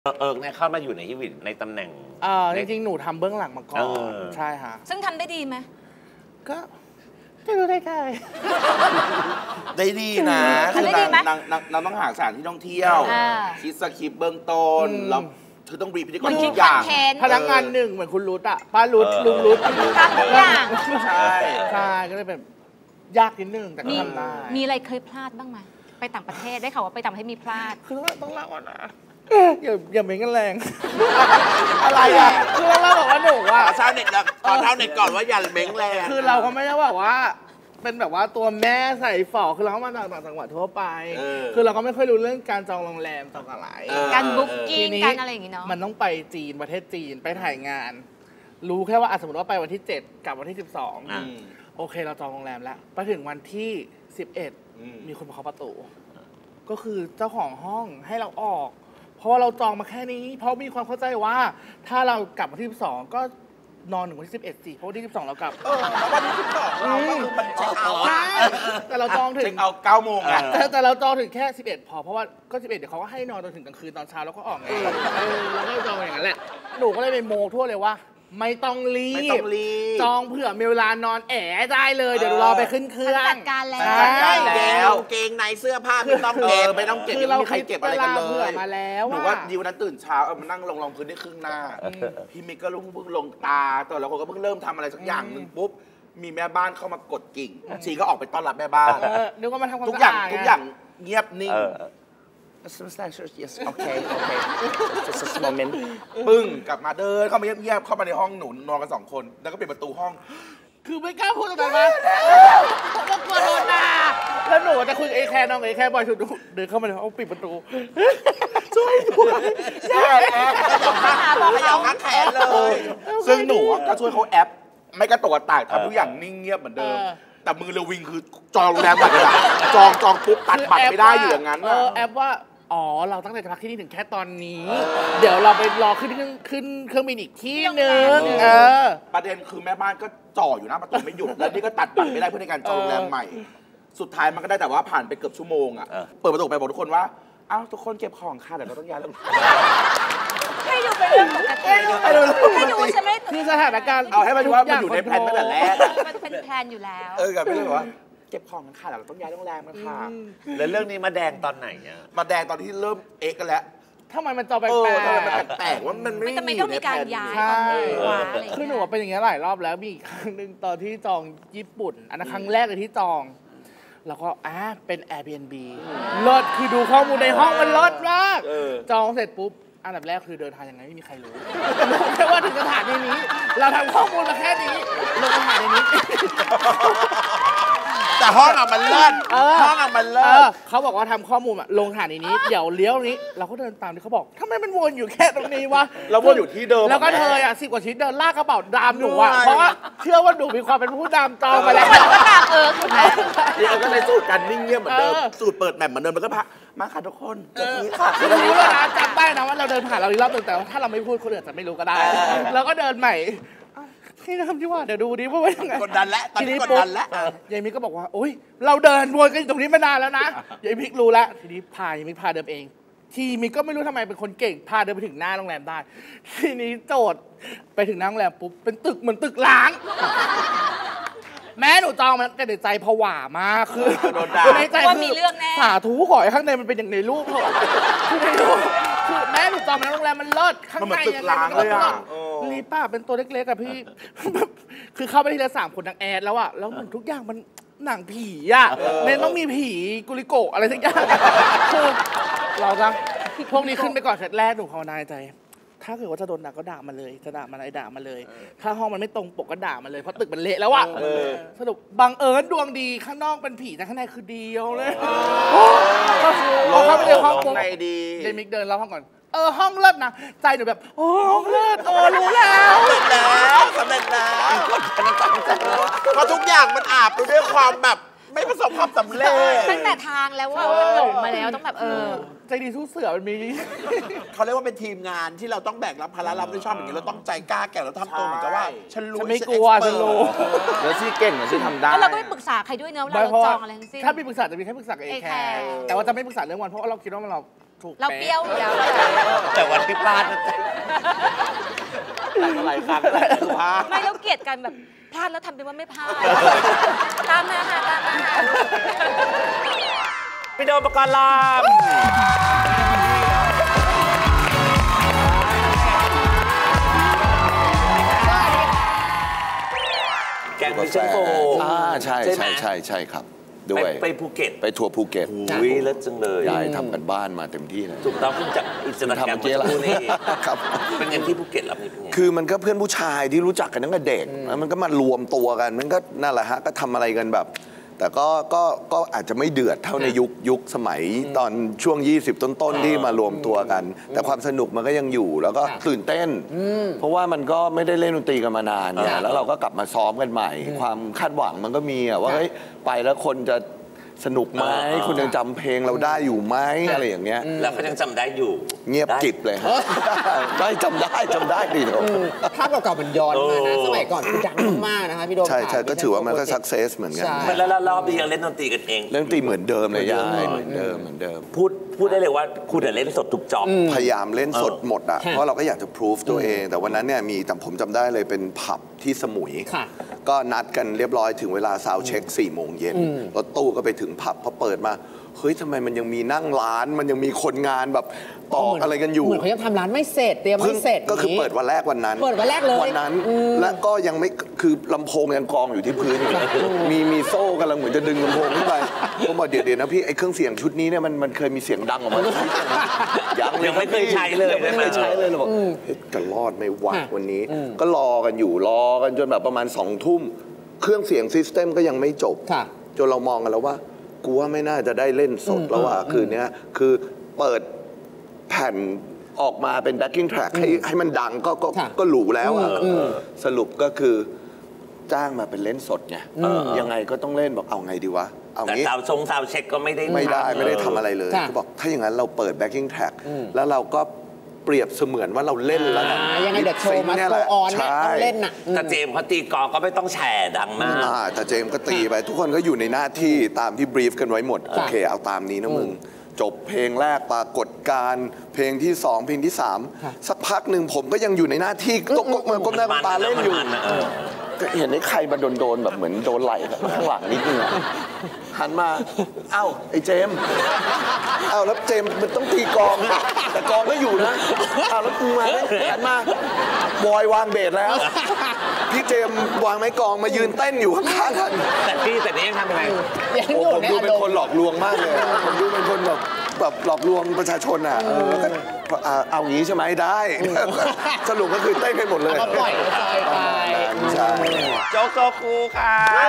เนี่ยเข้ามาอยู่ในฮิวิตในตำแหน่งจริงๆหนูทำเบื้องหลังมาก่อนใช่ค่ะซึ่งทำได้ดีไหมก็ไม่รู้ได้ไงได้ดีนะคือนางต้องหาสถานที่ท่องเที่ยวคิดสคริปต์เบื้องต้นแล้วคือต้องรีพิธีกรทุกอย่างพนักงานหนึ่งเหมือนคุณรุตอะป้ารุตลุงรุตทำทุกอย่างใช่ก็เลยแบบยากนิดนึงแต่ก็ทำได้มีอะไรเคยพลาดบ้างไหมไปต่างประเทศได้ข่าวว่าไปต่างประเทศมีพลาดคือต้องเล่าก่อนนะอย่าเม้งกันแรงอะไรอ่ะคือเราบอกว่าหนูว่าชาวเน็ตนะขอชาวเน็ตก่อนว่าอย่าเม้งแรงคือเราก็ไม่ได้บอกว่าเป็นแบบว่าตัวแม่ใส่ฝอคือเราก็มาต่างจังหวัดทั่วไปคือเราก็ไม่ค่อยรู้เรื่องการจองโรงแรมจองอะไรการบุ๊กกิ้งการอะไรอย่างงี้เนาะมันต้องไปจีนประเทศจีนไปถ่ายงานรู้แค่ว่าสมมติว่าไปวันที่7กับวันที่12โอเคเราจองโรงแรมแล้วไปถึงวันที่11มีคนมาเคาะประตูก็คือเจ้าของห้องให้เราออกเพราะว่าเราจองมาแค่นี้เพราะมีความเข้าใจว่าถ้าเรากลับวันที่12ก็นอนถึงวันที่11สิเพราะวันที่12เรากลับวันที่12เราก็คือมันเช็คเอาท์แต่เราจองถึงเช็คเอาท์9 โมงอะแต่เราจองถึงแค่11พอเพราะว่าก็11เดี๋ยวเขาก็ให้นอนจนถึงกลางคืนตอนเช้าแล้วก็ออกไงเราก็จองอย่างนั้นแหละหนูก็เลยไปโมทั่วเลยว่าไม่ต้องรีบจองเผื่อมีเวลานอนแอะได้เลยเดี๋ยวรอไปขึ้นเครื่องจัดการแล้วเกงในเสื้อผ้าไม่ต้องเก็บไม่มีใครเก็บอะไรกันเลยมาแล้วหนูว่าดิวนั้นตื่นเช้ามานั่งลงพื้นได้ครึ่งหน้าพี่มิกก็เพิ่งลงตาตัวเราก็เพิ่งเริ่มทำอะไรสักอย่างนึงปุ๊บมีแม่บ้านเข้ามากดกิ่งชีก็ออกไปต้อนรับแม่บ้านนึกว่ามาทำความสะอาดทุกอย่างเงียบนิ่งyes okay just a moment ปึ้งกลับมาเดินเข้ามาเงียบๆเข้ามาในห้องหนูนอนกัน2 คนแล้วก็ปิดประตูห้องคือไม่กล้าพูดตรงนั้นนะก็กลัวโดนด่าแล้วหนูจะคุยกับไอ้แคร์น้องไอ้แคร์บ่อยสุดเดินเข้ามาในห้องปิดประตูช่วยด้วยแย่ไม่เอาแขนเลยซึ่งหนูก็ช่วยเขาแอปไม่กระตุกตากทำทุกอย่างนิ่งเงียบเหมือนเดิมแต่มือเรวิงคือจองโรงแรมบัตรเลยจองปุ๊บตัดบัตรไม่ได้อยู่อย่างนั้นแอปว่าอ๋อเราตั้งใจจะพักที่นี่ถึงแค่ตอนนี้เดี๋ยวเราไปรอขึ้นเครื่องบินอีกที่นึงประเด็นคือแม่บ้านก็จ่ออยู่หน้าประตูไม่หยุดแล้วนี่ก็ตัดบัตรไม่ได้เพื่อในการจองโรงแรมใหม่สุดท้ายมันก็ได้แต่ว่าผ่านไปเกือบชั่วโมงอ่ะเปิดประตูไปบอกทุกคนว่าอ้าวทุกคนเก็บของค่ะเดี๋ยวเราต้องย้ายแล้วให้ดูเป็นเรื่องปกติให้ดูใช่ไหมคือสถานการณ์เอาให้มันว่ามันอยู่ในแผนตั้งแต่แรกมันเป็นแผนอยู่แล้วกับไม่เลยว่าเก็บของกันค่ะเราต้องย้ายโรงแรมกันค่ะแล้วเรื่องนี้มาแดงตอนไหนเนี่ยมาแดงตอนที่เริ่มเอ็กกันแล้วทำไมมันจอแปลกว่ามันไม่มีอยู่ในแผนคือหนูเป็นอย่างเงี้ยหลายรอบแล้วมีอีกครั้งหนึ่งตอนที่จองญี่ปุ่นอันนั้นครั้งแรกเลยที่จองแล้วก็เป็น Airbnb เลิศคือดูข้อมูลในห้องมันเลิศมากจองเสร็จปุ๊บอันดับแรกคือเดินทางยังไงไม่มีใครรู้แค่ว่าถึงสถานที่นี้เราทำข้อมูลมาแค่นี้ลงสถานที่นี้แต่ห้องมันเลิศห้องมันเลิศเขาบอกว่าทำข้อมูลลงสถานีนี้เดี๋ยวเลี้ยวนี้เราก็เดินตามที่เขาบอกทำไมมันวนอยู่แค่ตรงนี้วะเราวนอยู่ที่เดิมแล้วก็เธอ10 กว่าชิ้นเดินลากกระเป๋าดามหนูเพราะว่าเชื่อว่าหนูมีความเป็นผู้ดามจองมาแล้วก็ตามถูกไหมเราก็เลยสูตรกันนิ่งเงียบเหมือนเดิมสูตรเปิดแมปเหมือนเดิมแล้วก็มาค่ะทุกคนแบบนี้ค่ะรู้แล้วนะจำได้นะว่าเราเดินผ่านเราอีกรอบนึงแต่ถ้าเราไม่พูดคนอื่นจะไม่รู้ก็ได้แล้วก็เดินใหม่ที่ทำที่ว่าเดี๋ยวดูดิว่ายังไงกดดันแล้วตอนนี้กดดันแล้วยายมิกก็บอกว่าโอ๊ยเราเดินวนกันตรงนี้มานานแล้วนะยายมิกรู้แล้วทีนี้ยายมิกพาเดินเองทีมิกก็ไม่รู้ทำไมเป็นคนเก่งพาเดินไปถึงหน้าโรงแรมได้ทีนี้โจทย์ไปถึงหน้าโรงแรมปุ๊บเป็นตึกเหมือนตึกล้างแม่หนูจองมันแต่ในใจผวามากคือในใจคือสาธุขอให้ข้างในมันเป็นอย่างในรูปเถอะคือแม่หนูจองมันโรงแรมมันเลิศข้างในยังไงมันก็ลีป้าเป็นตัวเล็กๆอะพี่คือเข้าไปทีละ3 คนทั้งแอดแล้วอะแล้วมันทุกอย่างมันหนังผีอะเนี่ยต้องมีผีกุลิโกะอะไรสักอย่างคือเราจังพวกนี้ขึ้นไปก่อนเสร็จแรกหนูภาวนาใจถ้าเกิดว่าจะโดนด่าก็ด่ามาเลยจะด่ามาอะไรด่ามาเลยถ้าห้องมันไม่ตรงปกก็ด่ามาเลยเพราะตึกมันเละแล้วอะสรุปบังเอิญดวงดีข้างนอกเป็นผีแต่ข้างในคือดีเอาเลยพอเข้าไปในห้องปุ๊บเดมิกเดินเล่าห้องก่อนห้องเลิศนะใจหนูแบบห้องเลิศรู้แล้วสำเร็จแล้วเพราะทุกอย่างมันอาบไปด้วยความแบบไม่ประสบความสำเร็จตั้งแต่ทางแล้วว่าหลงมาแล้วต้องแบบใจดีสู้เสือมันมีเขาเรียกว่าเป็นทีมงานที่เราต้องแบกรับภาระรับผิดชอบอย่างนี้เราต้องใจกล้าแก่เราทำตัวเหมือนกับว่าฉันรู้ไม่กลัวฉันรู้แล้วซี่เก่งแล้วซี่ทำได้แล้วเราก็ไม่ปรึกษาใครด้วยเนอะเราจองอะไรทั้งสิ้นถ้ามีปรึกษาจะมีแค่ปรึกษากับเอแคร์แต่ว่าจะไม่ปรึกษาเรื่องวันเพราะเราคิดว่าเราเราเปรี้ยวอยู่แล้วแต่วันที่พลาดนะจ๊ะหลายครั้งแล้วคือพาไม่เราเกลียดกันแบบพลาดแล้วทำเป็นว่าไม่พลาดตามมาค่ะตามมาค่ะพี่โดมปกรณ์ลำแกงมิชชั่นโฟใช่ใช่ใช่ใช่ครับด้วยไปภูเก็ตไปทัวร์ภูเก็ตอุ้ยเลิศจังเลยยายทำกันบ้านมาเต็มที่เลยถูกต้องเพิ่งจากอินสตาแกรมทำเมื่อกี้ละนี่ครับเป็นไงที่ภูเก็ตรับนี่เป็นไงคือมันก็เพื่อนผู้ชายที่รู้จักกันตั้งแต่เด็กแล้วมันก็มารวมตัวกันมันก็นั่นแหละฮะก็ทำอะไรกันแบบ แต่ก็อาจจะไม่เดือดเท่าในยุคสมัยตอนช่วง 20 ต้นๆที่มารวมตัวกัน แต่ความสนุกมันก็ยังอยู่แล้วก็ตื่นเต้น เพราะว่ามันก็ไม่ได้เล่นดนตรีกันมานานเนี่ยแล้วเราก็กลับมาซ้อมกันใหม่ ความคาดหวังมันก็มีอะว่าเฮ้ยไปแล้วคนจะสนุกไหมคุณยังจำเพลงเราได้อยู่ไหมอะไรอย่างเงี้ยแล้วเขายังจำได้อยู่เงียบกริบเลยฮะได้จำได้ดีเถอะภาพเก่าๆมันย้อนมานะสมัยก่อนคือดังมากๆนะคะพี่โดมใช่ค่ะก็ถือว่ามันก็สักเซสเหมือนกันใช่แล้วรอบนี้ยังเล่นดนตรีกันเองเรื่องตีเหมือนเดิมเลยยายเหมือนเดิมพูดได้เลยว่าคุณเล่นสดทุกจอบพยายามเล่นสดหมดอ่ะเพราะเราก็อยากจะพิสูจตัวเอง แต่วันนั้นเนี่ยมีแต่ผมจำได้เลยเป็นผับที่สมุยค่ะก็นัดกันเรียบร้อยถึงเวลาซาวด์เช็ค4 โมงเย็นรถตู้ก็ไปถึงผับพอเปิดมาเฮ้ยทำไมมันยังมีนั่งร้านมันยังมีคนงานแบบตอกอะไรกันอยู่เหมือนเขายังทำร้านไม่เสร็จเตรียมไม่เสร็จก็คือเปิดวันแรกวันนั้นเปิดวันแรกเลยวันนั้นและก็ยังไม่คือลำโพงยังกองอยู่ที่พื้นอยู่มีโซ่กำลังเหมือนจะดึงลำโพงขึ้นไปผมบอกเดี๋ยวนะพี่ไอ้เครื่องเสียงชุดนี้เนี่ยมันเคยมีเสียงดังออกมายังไม่เคยใช้เลยไม่เคยใช้เลยเราบอกเฮ้ยจะรอดไหม่วะวันนี้ ก็รอกันจนแบบประมาณ2 ทุ่มเครื่องเสียงซิสเต็มก็ยังไม่จบค่ะจนเรามองกันแล้วว่ากูว่าไม่น่าจะได้เล่นสดแล้วคืนนี้คือเปิดแผ่นออกมาเป็น backing track ให้มันดังก็หรูแล้วสรุปก็คือจ้างมาเป็นเล่นสดไงยังไงก็ต้องเล่นบอกเอาไงดีวะเอาแต่งี้ซาวเช็คก็ไม่ได้ไม่ได้ทำอะไรเลยค่ะก็บอกถ้าอย่างนั้นเราเปิด backing track แล้วเราก็เปรียบเสมือนว่าเราเล่นแล้วกันยังไงเดี๋ยวโชว์มาเนี่ยโกแหละออนเนี่ยใช่ต้องเล่นน่ะแต่เจมส์เขาตีกลองก็ไม่ต้องแฉดังมากแต่เจมส์ก็ตีไป ทุกคนก็อยู่ในหน้าที่ตามที่บรีฟกันไว้หมด โอเค เอาตามนี้นะมึง จบเพลงแรกปรากฏการณ์เพลงที่ 2 เพลงที่ 3 สักพักหนึ่งผมก็ยังอยู่ในหน้าที่ก้มหน้าก้มตาเล่นอยู่ ก็เห็นไอ้ใครมาโดนแบบเหมือนโดนไหล่ข้างหลังนิดนึงอะหันมาเอ้าไอ้เจมส์เอ้าแล้วเจมส์มันต้องตีกลองแต่กลองก็อยู่นะเอ้าแล้วมึงมาหันมาบอยวางเบสแล้วพี่เจมส์วางไม้กลองมายืนเต้นอยู่ข้างๆกันแต่นี่ยังทำยังไงยังโอ้อยู่ผมในดูอาเป็นรคมนณ์หลอกลวงมากเลยอะผมดูเป็นคนแบบหลอกลวงประชาชนอ่ะก็เอางี้ใช่ไหมได้ สรุปก็คือเต้นกันหมดเลยก็ปล่อยไปไปใช่โจ๊กโซคูค่ะ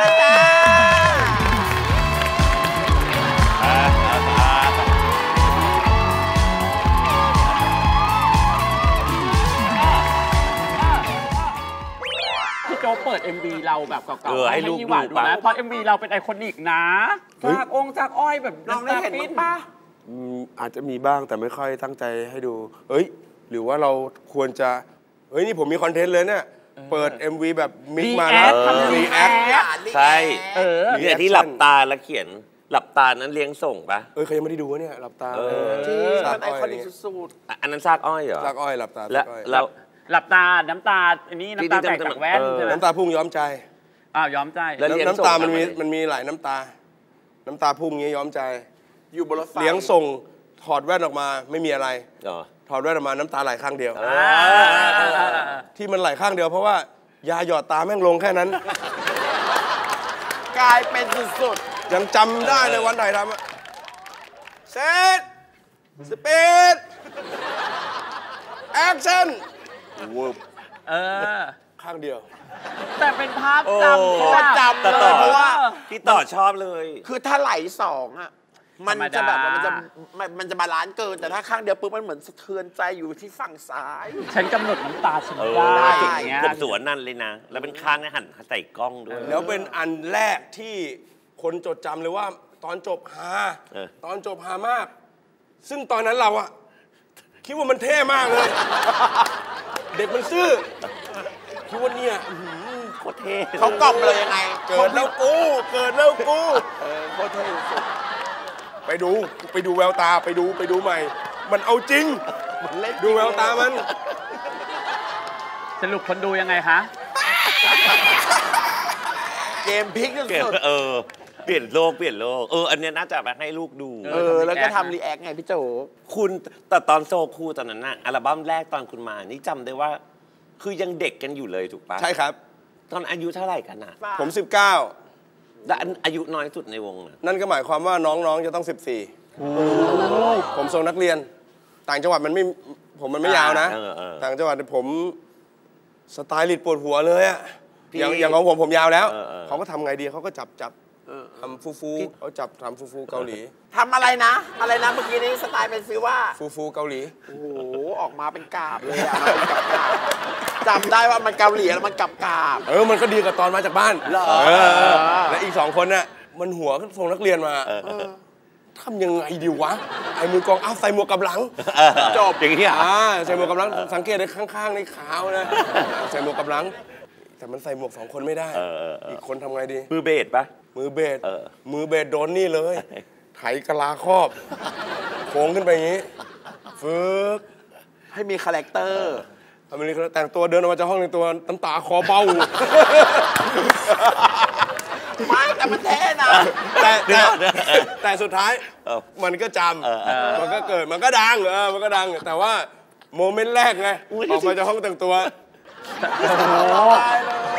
พี่โจเปิด MV เราแบบเก่าๆให้ลูกยี่หวานดูดูปะนะเพราะ MV เราเป็นไอคอนิกนะจากอ้อยแบบน้องได้เห็นปะอาจจะมีบ้างแต่ไม่ค่อยตั้งใจให้ดู เอ้ย หรือว่าเราควรจะ เฮ้ย นี่ผมมีคอนเทนต์เลยเนี่ย เปิด MV แบบมิกมาแล้วรีแอคใช่มีเนี่ยที่หลับตาแล้วเขียนหลับตานั้นเลี้ยงส่งปะเอ้ยเขายังไม่ได้ดูวะเนี่ย หลับตามัซากนไออ้อยคอนิกนี่สุดอันนั้นซากอ้อยเหรอซากอ้อยหลับตาแล้วซากอ้อยแล้วหลับตาน้ำตาอันนี้น้ำตาแตกจากแว่นใช่ไหมน้ำตาพุ่งย้อมใจย้อมใจแล้วเลี้ยงส่งน้ำตาทำอะไรมันมีหลายน้ำตา น้ำตาพุ่งงี้ย้อมใจๆ อยู่บนรถไฟเลี้ยงส่งถอดแว่นออกมาไม่มีอะไรอ๋อถอดแว่นออกมาน้ำตาไหลข้างเดียวอ่าที่มันไหลข้างเดียวเพราะว่ายาหยอดตาแม่งลงแค่นั้นกลายเป็นสุดยังจำได้เลยวันไหนทำอะเซตสปีดแอคชั่นเวิร์บ ข้างเดียวแต่เป็นภาพโอ้จำเพราะว่าจำแต่เลต่อยเพราะว่าพี่ต่อชอบเลยคือถ้าไหลสองอ่ะ มันจะแบบว่ามันจะบาลานซ์เกิน แต่ถ้าข้างเดียวปุ๊บมันเหมือนสะเทือนใจอยู่ที่ฝั่งซ้ายฉันกำหนดน้ำตาฉันเออได้เก่อย่างเงี้ยผมสวนนั่นเลยนะ แล้วเป็นข้างเนี่ยหันใส่กล้องด้วยแล้วเป็นอันแรกที่คนจดจำเลยว่าตอนจบฮาเออตอนจบฮามาก ซึ่งตอนนั้นเราอะคิดว่ามันเท่มากเลย เด็กมันซื่อคิดว่าเนี่ยอื้อหือโคตรเท่เขากล่อมเลยยังไงเกิดแล้วกูเกิดแล้วกูโคตรเท่สุดไปดูแววตาไปดูใหม่มันเอาจริง ดูแววตามันสรุปคนดูยังไงคะเกมพลิกสุดเปลี่ยนโลกอันเนี้ยน่าจะไปให้ลูกดูแล้วก็ทำรีแอคไงพี่โจคุณแต่ตอนโซคูตอนนั้นน่ะอัลบั้มแรกตอนคุณมานี่จำได้ว่า คือยังเด็กกันอยู่เลยถูกปะใช่ครับตอนอายุเท่าไหร่กันน่ะผมและอายุน้อยสุดในวงน่ะ 19นั่นก็หมายความว่าน้องๆจะต้อง14ผมทรงนักเรียน ต่างจังหวัดมันไม่ยาวนะ ต่างจังหวัดผมสไตล์ลิดปวดหัวเลยอะอย่างของผมยาวแล้วเขาก็ทำไงดีเขาก็จับทำฟูเขาจับทำฟูเกาหลีทำอะไรนะเมื่อกี้นี้สไตล์เป็นฟิวว่าฟูเกาหลีโอ้โหออกมาเป็นกาบเลยอะจำได้ว่ามันเกาหลีแล้วมันกาบมันก็ดีกับตอนมาจากบ้านและอีก2คนน่ะมันหัวทรงนักเรียนมาทำยังไงดีวะไอ้มือกองใส่หมวกกับหลังจบอย่างนี้อ่ะใส่หมวกกับหลังสังเกตได้ข้างๆในขาวนะใส่หมวกกับหลังแต่มันใส่หมวก2คนไม่ได้อีกคนทำไงดีมือเบสปะมือเบสโดนนี่เลยไถกะลาครอบโค้งขึ้นไปอย่างนี้ฝึกให้มีคาแรคเตอร์แต่งตัวเดินออกมาจากห้องในตัวน้ำตาคอเบ้าไม่แต่มันแท้นะแต่สุดท้ายมันก็จำมันก็เกิดมันก็ดังมันก็ดังแต่ว่าโมเมนต์แรกไงออกมาจากห้องแต่งตัว